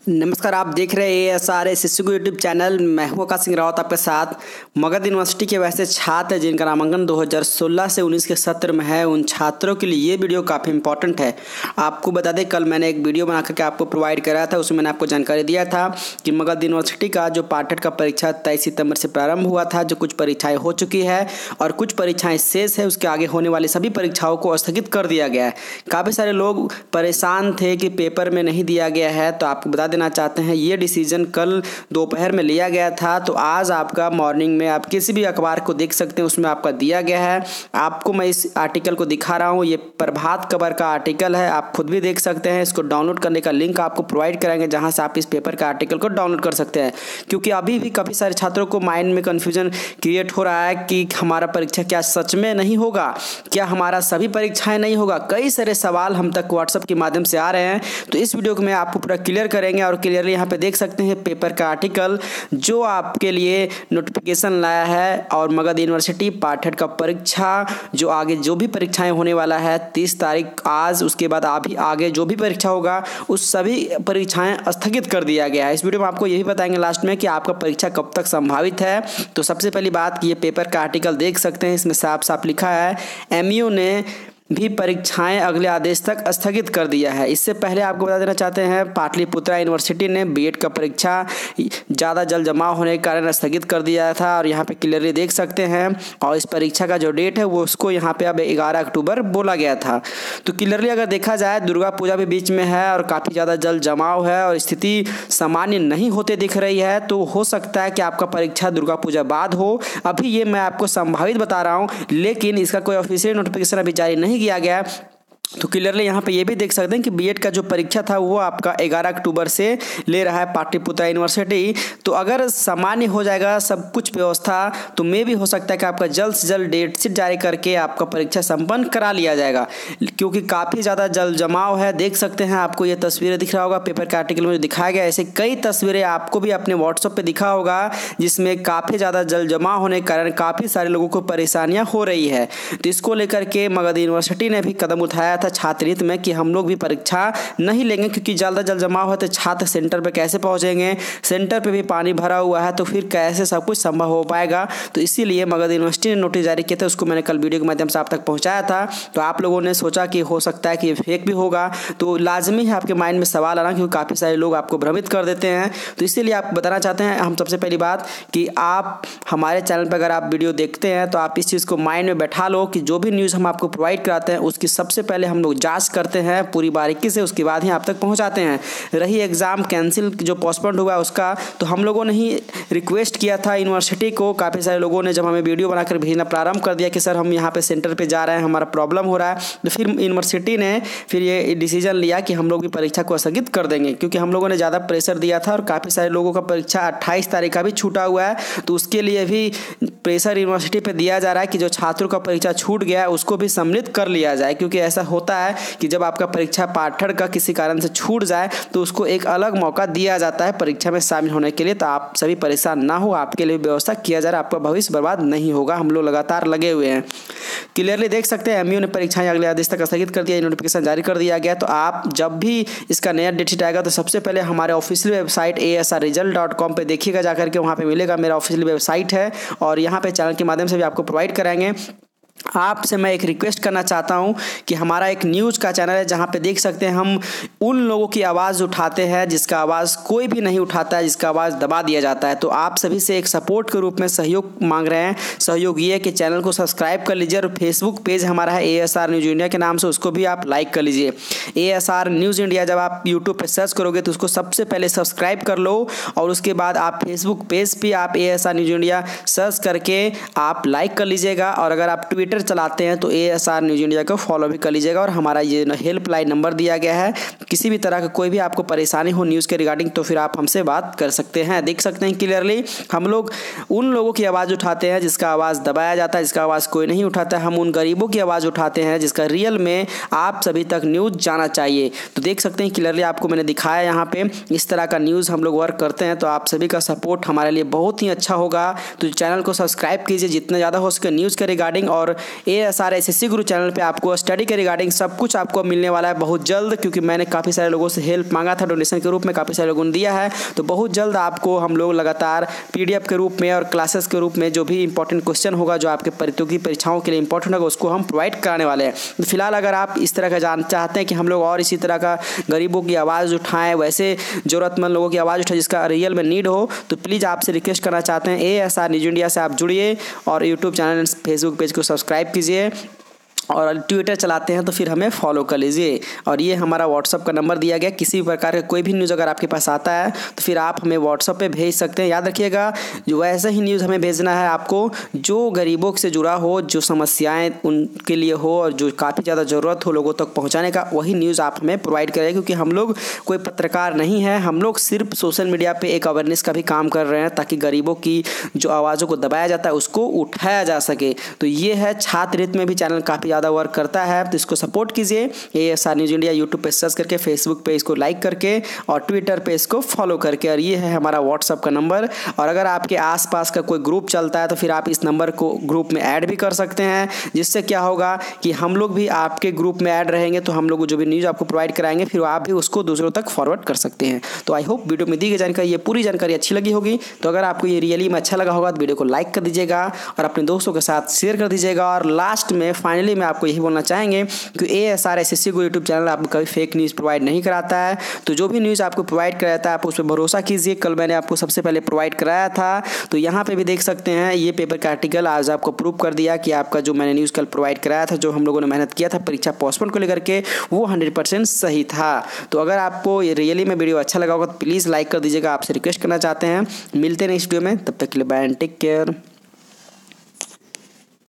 नमस्कार, आप देख रहे हैं ASR शिशु यूट्यूब चैनल। मैं हूं आकाश सिंह रावत आपके साथ। मगध यूनिवर्सिटी के वैसे छात्र जिनका नामांकन 2016 से 19 के सत्र में है, उन छात्रों के लिए ये वीडियो काफ़ी इंपॉर्टेंट है। आपको बता दें, कल मैंने एक वीडियो बना करके आपको प्रोवाइड कराया था। उसमें मैंने आपको जानकारी दिया था कि मगध यूनिवर्सिटी का जो पार्ट का परीक्षा 23 सितंबर से प्रारंभ हुआ था, जो कुछ परीक्षाएँ हो चुकी है और कुछ परीक्षाएँ शेष है, उसके आगे होने वाली सभी परीक्षाओं को स्थगित कर दिया गया है। काफ़ी सारे लोग परेशान थे कि पेपर में नहीं दिया गया है, तो आपको बता देना चाहते हैं ये डिसीजन कल दोपहर में लिया गया था। तो आज आपका मॉर्निंग में आप किसी भी अखबार को देख सकते हैं, उसमें आपका दिया गया है। आपको मैं इस आर्टिकल को दिखा रहा हूँ, ये प्रभात खबर का आर्टिकल है, आप खुद भी देख सकते हैं। इसको डाउनलोड करने का लिंक आपको प्रोवाइड कराएंगे, जहाँ से आप इस पेपर का आर्टिकल को डाउनलोड कर सकते हैं। क्योंकि अभी भी काफ़ी सारे छात्रों को माइंड में कन्फ्यूजन क्रिएट हो रहा है कि हमारा परीक्षा क्या सच में नहीं होगा, क्या हमारा सभी परीक्षाएं नहीं होगा। कई सारे सवाल हम तक व्हाट्सएप के माध्यम से आ रहे हैं। तो इस वीडियो को मैं आपको पूरा क्लियर करेंगे और क्लियरली यहाँ पे देख सकते हैं पेपर का आर्टिकल जो आपके लिए नोटिफिकेशन लाया है। और मगध यूनिवर्सिटी पार्ट का परीक्षा जो आगे जो भी परीक्षाएं होने वाला है 30 तारीख आज, उसके बाद अभी आगे जो भी परीक्षा होगा उस सभी परीक्षाएं स्थगित कर दिया गया है। इस वीडियो में आपको यही बताएंगे लास्ट में कि आपका परीक्षा कब तक संभावित है। तो सबसे पहली बात, ये पेपर का आर्टिकल देख सकते हैं, इसमें साफ साफ लिखा है MU ने भी परीक्षाएं अगले आदेश तक स्थगित कर दिया है। इससे पहले आपको बता देना चाहते हैं, पाटलिपुत्रा यूनिवर्सिटी ने बीएड का परीक्षा ज़्यादा जल जमाव होने के कारण स्थगित कर दिया था और यहाँ पे क्लियरली देख सकते हैं। और इस परीक्षा का जो डेट है वो उसको यहाँ पे अब 11 अक्टूबर बोला गया था। तो क्लियरली अगर देखा जाए, दुर्गा पूजा भी बीच में है और काफ़ी ज़्यादा जल जमाव है और स्थिति सामान्य नहीं होते दिख रही है। तो हो सकता है कि आपका परीक्षा दुर्गा पूजा बाद हो। अभी ये मैं आपको संभावित बता रहा हूँ, लेकिन इसका कोई ऑफिशियल नोटिफिकेशन अभी जारी नहीं किया गया है। तो क्लियरली यहाँ पे ये भी देख सकते हैं कि बीएड का जो परीक्षा था वो आपका 11 अक्टूबर से ले रहा है पाटलिपुत्रा यूनिवर्सिटी। तो अगर सामान्य हो जाएगा सब कुछ व्यवस्था, तो मे भी हो सकता है कि आपका जल्द से जल्द डेट शीट जारी करके आपका परीक्षा संपन्न करा लिया जाएगा। क्योंकि काफ़ी ज़्यादा जल जमाव है, देख सकते हैं। आपको ये तस्वीरें दिख रहा होगा पेपर के आर्टिकल में जो दिखाया गया, ऐसे कई तस्वीरें आपको भी अपने व्हाट्सएप पर दिखा होगा जिसमें काफ़ी ज़्यादा जल जमाव होने के कारण काफ़ी सारे लोगों को परेशानियाँ हो रही है। तो इसको लेकर के मगध यूनिवर्सिटी ने भी कदम उठाया था छात्र हित में कि हम लोग भी परीक्षा नहीं लेंगे, क्योंकि ज़्यादा जल जमाव है तो छात्र सेंटर पे कैसे पहुंचेंगे, सेंटर पे भी पानी भरा हुआ है, तो फिर कैसे सब कुछ संभव हो पाएगा। तो इसीलिए मगध यूनिवर्सिटी ने नोटिस जारी किया था, उसको मैंने कल वीडियो के माध्यम से आप तक पहुंचाया था। तो आप लोगों ने सोचा कि हो सकता है कि ये फेक भी होगा, तो लाजमी है आपके माइंड में सवाल आना, क्योंकि काफ़ी सारे लोग आपको भ्रमित कर देते हैं। तो इसीलिए आप बताना चाहते हैं हम सबसे पहली बात कि आप हमारे चैनल पर अगर आप वीडियो देखते हैं तो आप इस चीज़ को माइंड में बैठा लो कि जो भी न्यूज़ हम आपको प्रोवाइड कराते हैं उसकी सबसे पहले हम लोग जांच करते हैं पूरी बारीकी से, उसके बाद ही आप तक पहुंचाते हैं। रही एग्ज़ाम कैंसिल जो पोस्टपोन्ड हुआ उसका, तो हम लोगों ने ही रिक्वेस्ट किया था यूनिवर्सिटी को। काफ़ी सारे लोगों ने जब हमें वीडियो बनाकर भेजना प्रारंभ कर दिया कि सर हम यहाँ पे सेंटर पे जा रहे हैं, हमारा प्रॉब्लम हो रहा है, तो फिर यूनिवर्सिटी ने फिर ये डिसीजन लिया कि हम लोग भी परीक्षा को स्थगित कर देंगे। क्योंकि हम लोगों ने ज़्यादा प्रेशर दिया था और काफ़ी सारे लोगों का परीक्षा 28 तारीख का भी छूटा हुआ है, तो उसके लिए भी प्रेशर यूनिवर्सिटी पर दिया जा रहा है कि जो छात्रों का परीक्षा छूट गया है उसको भी सम्मिलित कर लिया जाए। क्योंकि ऐसा होता है कि जब आपका परीक्षा पाठ्यक्रम का किसी कारण से छूट जाए तो उसको एक अलग मौका दिया जाता है परीक्षा में शामिल होने के लिए। तो आप सभी परेशान ना हो, आपके लिए व्यवस्था किया जा रहा है, आपका भविष्य बर्बाद नहीं होगा। हम लोग लगातार लगे हुए हैं। क्लियरली देख सकते हैं MU ने परीक्षाएं अगले आदेश तक स्थगित कर दिया, नोटिफिकेशन जारी कर दिया गया। तो आप जब भी इसका नया डेट शीट आएगा तो सबसे पहले हमारे ऑफिशियल वेबसाइट asrresult.com पे देखिएगा जाकर के, वहाँ पे मिलेगा, मेरा ऑफिशियल वेबसाइट है और यहाँ पे चैनल के माध्यम से भी आपको प्रोवाइड कराएंगे। आपसे मैं एक रिक्वेस्ट करना चाहता हूं कि हमारा एक न्यूज़ का चैनल है जहां पे देख सकते हैं हम उन लोगों की आवाज़ उठाते हैं जिसका आवाज़ कोई भी नहीं उठाता है, जिसका आवाज़ दबा दिया जाता है। तो आप सभी से एक सपोर्ट के रूप में सहयोग मांग रहे हैं। सहयोग ये है कि चैनल को सब्सक्राइब कर लीजिए और फेसबुक पेज हमारा है ASR न्यूज़ इंडिया के नाम से, उसको भी आप लाइक कर लीजिए। ASR न्यूज़ इंडिया जब आप यूट्यूब पर सर्च करोगे तो उसको सबसे पहले सब्सक्राइब कर लो और उसके बाद आप फेसबुक पेज पर आप ASR न्यूज़ इंडिया सर्च करके आप लाइक कर लीजिएगा। और अगर आप ट्विटर चलाते हैं तो ASR न्यूज़ इंडिया को फॉलो भी कर लीजिएगा। और हमारा ये हेल्पलाइन नंबर दिया गया है, किसी भी तरह का कोई भी आपको परेशानी हो न्यूज़ के रिगार्डिंग तो फिर आप हमसे बात कर सकते हैं। देख सकते हैं क्लियरली हम लोग उन लोगों की आवाज़ उठाते हैं जिसका आवाज़ दबाया जाता है, जिसका आवाज़ कोई नहीं उठाता है। हम उन गरीबों की आवाज़ उठाते हैं जिसका रियल में आप सभी तक न्यूज़ जाना चाहिए। तो देख सकते हैं क्लियरली आपको मैंने दिखाया यहाँ पे, इस तरह का न्यूज़ हम लोग वर्क करते हैं। तो आप सभी का सपोर्ट हमारे लिए बहुत ही अच्छा होगा। तो चैनल को सब्सक्राइब कीजिए जितना ज़्यादा हो सके न्यूज़ के रिगार्डिंग, और और ASR SSC गुरु चैनल पे आपको स्टडी के रिगार्डिंग सब कुछ आपको मिलने वाला है बहुत जल्द, क्योंकि मैंने काफ़ी सारे लोगों से हेल्प मांगा था डोनेशन के रूप में, काफ़ी सारे लोगों ने दिया है। तो बहुत जल्द आपको हम लोग लगातार PDF के रूप में और क्लासेस के रूप में जो भी इंपॉर्टेंट क्वेश्चन होगा, जो आपके प्रतियोगी परीक्षाओं के लिए इंपॉर्टेंट होगा, उसको हम प्रोवाइड कराने वाले हैं। तो फिलहाल अगर आप इस तरह का चाहते हैं कि हम लोग और इसी तरह का गरीबों की आवाज़ उठाएं, वैसे ज़रूरतमंद लोगों की आवाज़ उठाएं जिसका रियल में नीड हो, तो प्लीज़ आपसे रिक्वेस्ट करना चाहते हैं ASR न्यूज़ इंडिया से आप जुड़िए और यूट्यूब चैनल फेसबुक पेज को सब्सक्राइब कीजिए और ट्विटर चलाते हैं तो फिर हमें फॉलो कर लीजिए। और ये हमारा व्हाट्सअप का नंबर दिया गया, किसी भी प्रकार का कोई भी न्यूज़ अगर आपके पास आता है तो फिर आप हमें व्हाट्सअप पे भेज सकते हैं। याद रखिएगा, जो वैसे ही न्यूज़ हमें भेजना है आपको जो गरीबों से जुड़ा हो, जो समस्याएं उनके लिए हो और जो काफ़ी ज़्यादा ज़रूरत हो लोगों तक पहुँचाने का, वही न्यूज़ आप हमें प्रोवाइड करें। क्योंकि हम लोग कोई पत्रकार नहीं है, हम लोग सिर्फ सोशल मीडिया पर एक अवेयरनेस का भी काम कर रहे हैं ताकि गरीबों की जो आवाज़ों को दबाया जाता है उसको उठाया जा सके। तो ये है छात्र हित में भी चैनल काफ़ी ज़्यादा वर्क करता है, तो इसको सपोर्ट कीजिए। ASR न्यूज़ इंडिया यूट्यूब पे सर्च करके, फेसबुक पे इसको लाइक करके और ट्विटर पे इसको फॉलो करके। और ये है हमारा व्हाट्सअप का नंबर। और अगर आपके आसपास का कोई ग्रुप चलता है तो फिर आप इस नंबर को ग्रुप में ऐड भी कर सकते हैं, जिससे क्या होगा कि हम लोग भी आपके ग्रुप में ऐड रहेंगे तो हम लोग जो भी न्यूज़ आपको प्रोवाइड कराएंगे फिर आप भी उसको दूसरों तक फॉरवर्ड कर सकते हैं। तो आई होप वीडियो में दी गई जानकारी, ये पूरी जानकारी अच्छी लगी होगी। तो अगर आपको ये रियली में अच्छा लगा होगा तो वीडियो को लाइक कर दीजिएगा और अपने दोस्तों के साथ शेयर कर दीजिएगा। और लास्ट में फाइनली मैं आपको यही बोलना चाहेंगे कि ASR SSC को यूट्यूब चैनल आपको कभी फेक न्यूज़ प्रोवाइड नहीं कराता है। तो जो भी न्यूज़ आपको प्रोवाइड कराता है आप उस पर भरोसा कीजिए। कल मैंने आपको सबसे पहले प्रोवाइड कराया था, तो यहाँ पे भी देख सकते हैं ये पेपर का आर्टिकल आज आपको प्रूव कर दिया कि आपका जो मैंने न्यूज़ कल प्रोवाइड कराया था, जो हम लोगों ने मेहनत किया था परीक्षा पोस्टपोन को लेकर के, वो 100% सही था। तो अगर आपको ये रियली में वीडियो अच्छा लगा होगा तो प्लीज़ लाइक कर दीजिएगा, आपसे रिक्वेस्ट करना चाहते हैं। मिलते हैं नेक्स्ट वीडियो में, तब तक के लिए बाय एंड टेक केयर।